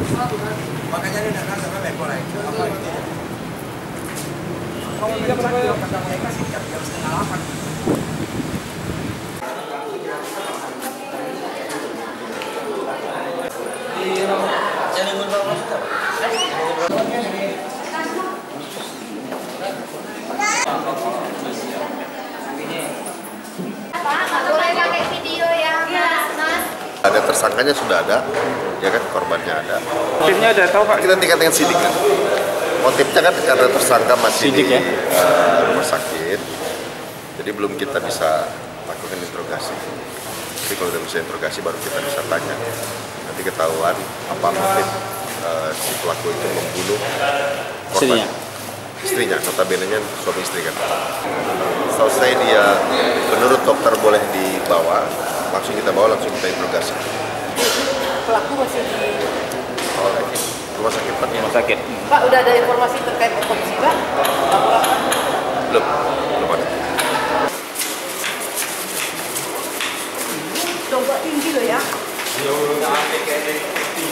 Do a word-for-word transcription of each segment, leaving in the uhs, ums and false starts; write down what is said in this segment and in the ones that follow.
Makanya dia datang sampai Beko lah itu. Apa itu? Kalau dia berapa kata mereka sih jam setengah delapan. Jadi berapa juta? Ada tersangkanya sudah ada, ya kan, korbannya ada. Motifnya ada tahu Pak? Kita tingkatkan sidik kan. Motifnya kan karena tersangka masih Sidik, di ya? uh, rumah sakit, jadi belum kita bisa lakukan interogasi. Tapi kalau udah bisa interogasi baru kita bisa tanya. Nanti ketahuan apa motif uh, si pelaku itu membunuh korban. Istrinya? Istrinya, notabene-nya suami istri kan. Selesai dia, menurut dokter boleh dibawa, langsung kita bawa, langsung kita interogasi. Pelaku masih di Oh, rumah sakit Pak. Rumah sakit. Pak, udah ada informasi terkait otopsi Pak? Laporan? Belum, belum ada. Coba tinggi loh ya. Ya udah sampai kayak tinggi.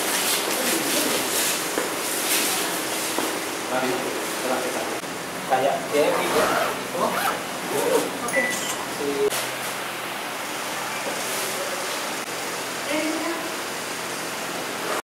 Mari, kayak dia gitu. Oh. Oke.